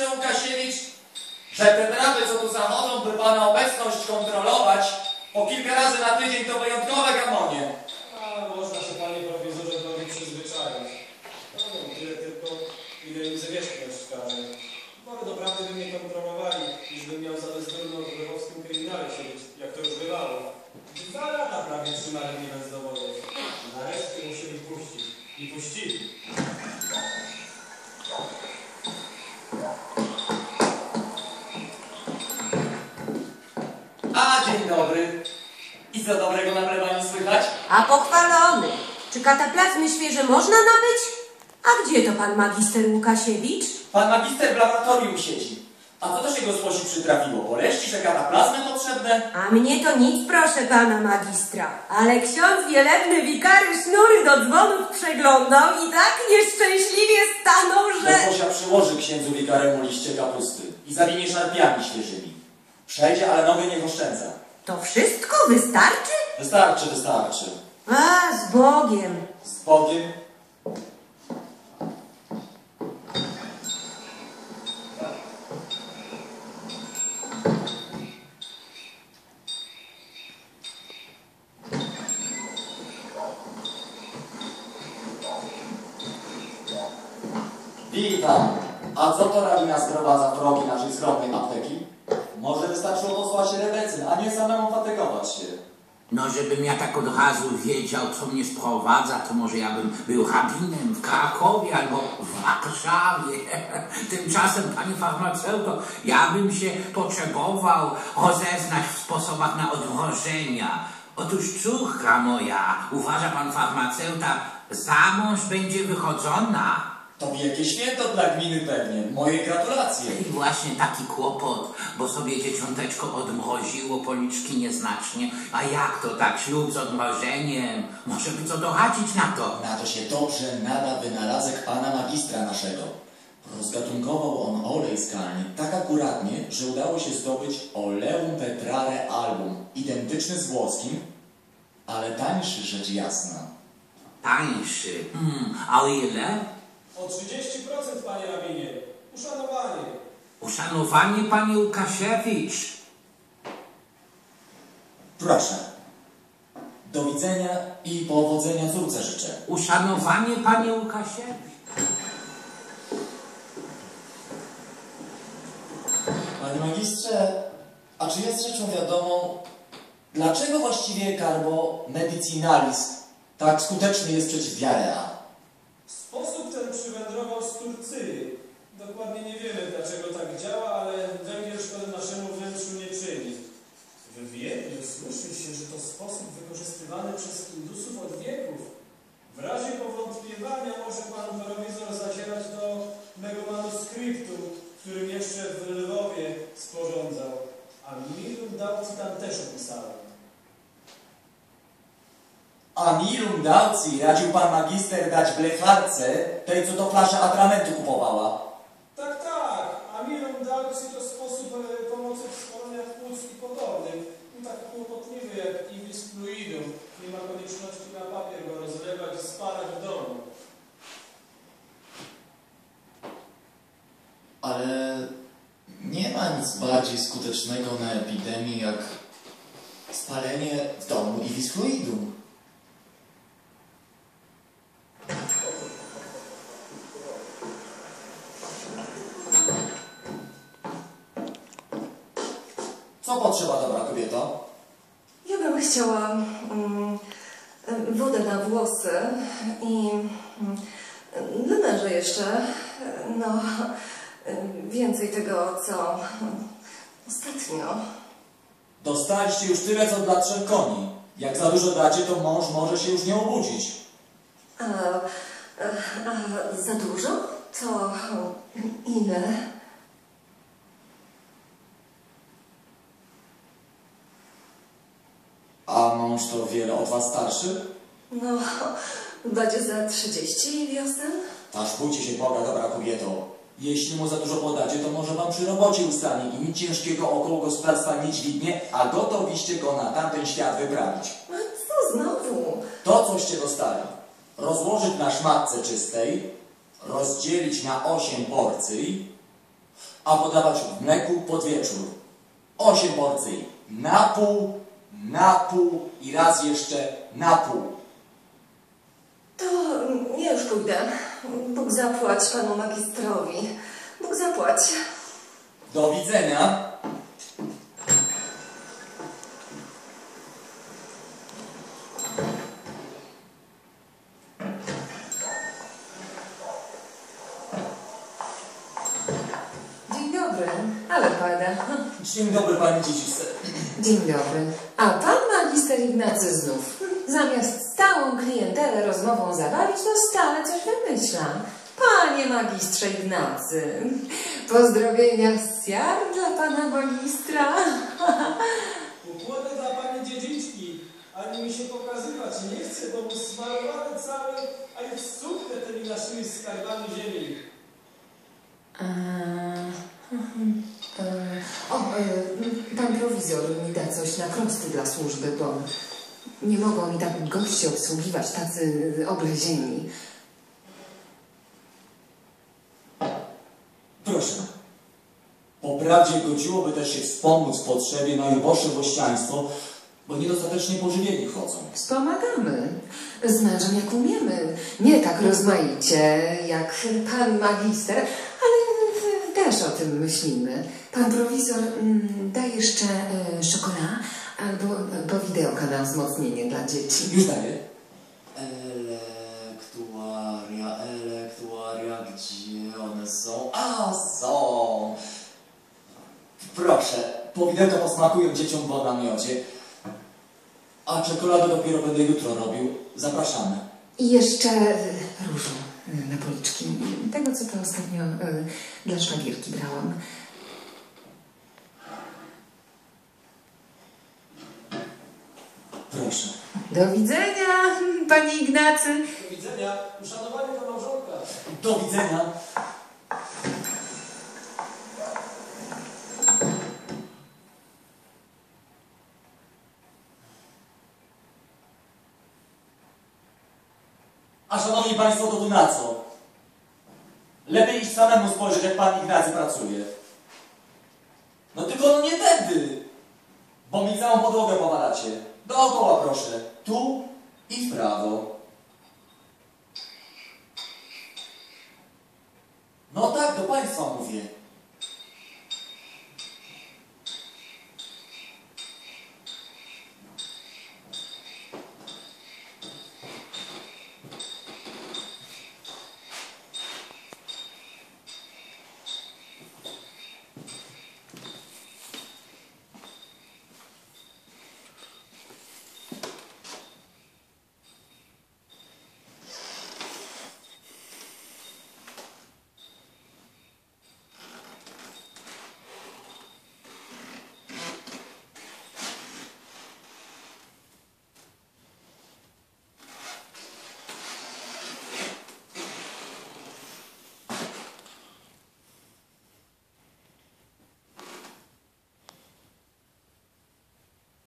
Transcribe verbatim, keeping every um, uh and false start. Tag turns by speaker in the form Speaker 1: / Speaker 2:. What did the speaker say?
Speaker 1: magistrze Łukasiewicz, że te trawy, co tu zachodzą, by pana obecność kontrolować, po kilka razy na tydzień to wyjątkowe gamonie.
Speaker 2: A można się, panie prowizorze, do nich przyzwyczaić. No wiem, tyle tylko, ile im zawierzchność każe. Może doprawdy by mnie kontrolowali, niż bym miał za bezdurną w lwowskim kryminale siedzieć, jak to już bywało. Dwa lata prawie trzymali mnie bez dowodów. Nareszcie musieli puścić. I puścili.
Speaker 1: A, dzień dobry. I co dobrego na plebanii słychać?
Speaker 3: A pochwalony. Czy kataplazmy świeże można nabyć? A gdzie to pan magister Łukasiewicz?
Speaker 1: Pan magister w laboratorium siedzi. A co to się gosposi przytrafiło? Boleści, że kataplazmy potrzebne?
Speaker 3: A mnie to nic, proszę pana magistra. Ale ksiądz wielebny wikary sznury do dzwonów przeglądał i tak nieszczęśliwie stanął, że...
Speaker 1: Gosposia przyłoży księdzu wikaremu liście kapusty i zawinie szarpiami świeżymi. Przejdzie, ale nogę nie oszczędza.
Speaker 3: To wszystko wystarczy?
Speaker 1: Wystarczy, wystarczy.
Speaker 3: A, z Bogiem.
Speaker 1: Z Bogiem. Witam. A co to rabina sprowadza progi naszej skromnej apteki? Może wystarczyło posłać Rebecyn, a nie samemu fatygować się.
Speaker 4: No, żebym ja tak od razu wiedział, co mnie sprowadza, to może ja bym był rabinem w Krakowie albo w Warszawie. Tymczasem, panie farmaceuto, ja bym się potrzebował rozeznać w sposobach na odmrożenia. Otóż córka moja, uważa pan farmaceuta, za mąż będzie wychodzona.
Speaker 1: To wielkie święto dla gminy pewnie. Moje gratulacje.
Speaker 4: I właśnie taki kłopot, bo sobie dzieciąteczko odmroziło policzki nieznacznie. A jak to tak, ślub z odmrożeniem? Może by co doradzić na to?
Speaker 1: Na to się dobrze nada wynalazek pana magistra naszego. Rozgatunkował on olej skalny tak akuratnie, że udało się zdobyć Oleum Petrare Album, identyczny z włoskim, ale tańszy, rzecz jasna.
Speaker 4: Tańszy? Hmm, a o ile?
Speaker 2: O trzydzieści procent, panie rabinie. Uszanowanie.
Speaker 4: Uszanowanie, panie Łukasiewicz.
Speaker 1: Proszę. Do widzenia i powodzenia córce życzę.
Speaker 4: Uszanowanie, panie Łukasiewicz.
Speaker 1: Panie magistrze, a czy jest rzeczą wiadomą, dlaczego właściwie carbo medicinalis tak skuteczny jest przeciw diarea?
Speaker 2: Sposób ten przywędrował z Turcji. Dokładnie nie wiemy, dlaczego tak działa, ale węgiel szkody naszemu wnętrzu nie czyni. W Wiedniu słyszy się, że to sposób wykorzystywany przez Indusów od wieków. W razie powątpiewania może pan prowizor zacierać do mego manuskryptu, którym jeszcze w Lwowie sporządzał. A Milum Dauci tam też opisałem.
Speaker 1: A Milum Dauci radził pan magister dać blecharce, tej co do flaszy atramentu kupowała.
Speaker 2: Tak, tak. A Milum Dauci to sposób e, pomocy w schoroniach płuc i podobnych. No, tak kłopotliwy jak iwis fluidum. Nie ma konieczności na papier go rozlewać i spalać w domu.
Speaker 1: Ale nie ma nic bardziej skutecznego na epidemii jak spalenie w domu iwis fluidum. Co potrzeba, dobra kobieto?
Speaker 5: Ja bym chciała um, wodę na włosy i um, dla męża jeszcze, no, więcej tego, co ostatnio.
Speaker 1: Dostaliście już tyle, co dla trzech koni. Jak za dużo dacie, to mąż może się już nie obudzić.
Speaker 5: A, a, a za dużo? To ile?
Speaker 1: A mąż to wiele od was starszy?
Speaker 5: No, będzie za trzydzieści wiosen?
Speaker 1: Aż bójcie się Boga, dobra kobieto. Jeśli mu za dużo podacie, to może wam przy robocie ustanie i nic ciężkiego około gospodarstwa nie dźwignie, a gotowiście go na tamten świat wyprawić.
Speaker 5: A co znowu?
Speaker 1: To, coście dostali. Rozłożyć na szmatce czystej, rozdzielić na osiem porcji, a podawać w mleku pod wieczór. Osiem porcji. Na pół, na pół i raz jeszcze na pół.
Speaker 5: To ja już pójdę. Bóg zapłać panu magistrowi. Bóg zapłać.
Speaker 1: Do widzenia.
Speaker 5: Dzień dobry, ale pada.
Speaker 1: Dzień dobry, pani dziedzice.
Speaker 5: Dzień dobry. A pan magister Ignacy znów, zamiast stałą klientelę rozmową zabawić, to stale coś wymyśla. Panie magistrze Ignacy, pozdrowienia z Jar dla pana magistra.
Speaker 2: Ukłony dla pani dziedziczki, ani mi się pokazywać nie chce, bo mu smarowany cały, a i wsupne tymi naszymi skarbami ziemi.
Speaker 5: Eee, eee, o, eee, pan prowizor mi da coś na krosty dla służby, bo nie mogą mi tak goście obsługiwać, tacy oblezieni.
Speaker 1: Proszę. Po prawdzie godziłoby też się wspomóc w potrzebie najuboższe włościaństwo, bo niedostatecznie pożywieni chodzą.
Speaker 5: Wspomagamy. Z mężem jak umiemy. Nie tak rozmaicie jak pan magister, ale też o tym myślimy. Pan prowizor mm, da jeszcze e, szokolad albo po wideoka na wzmocnienie dla dzieci.
Speaker 1: Już daję.
Speaker 6: Elektuaria, elektuaria, gdzie one są?
Speaker 1: A, są. Proszę, powidełka posmakują dzieciom w namiocie. A czekoladę dopiero będę jutro robił. Zapraszamy.
Speaker 5: I jeszcze e, różu e, na policzki. Tego, co to ostatnio e, dla szwagierki brałam.
Speaker 1: Proszę.
Speaker 5: Do widzenia, panie Ignacy.
Speaker 2: Do widzenia, uszanowanie do małżonka.
Speaker 1: Do widzenia. A szanowni państwo, to tu na co? Lepiej iść samemu spojrzeć, jak pan Ignacy pracuje. No tylko no nie tędy, bo mi całą podłogę powalacie. Dookoła proszę, tu i w prawo. No tak, do państwa mówię.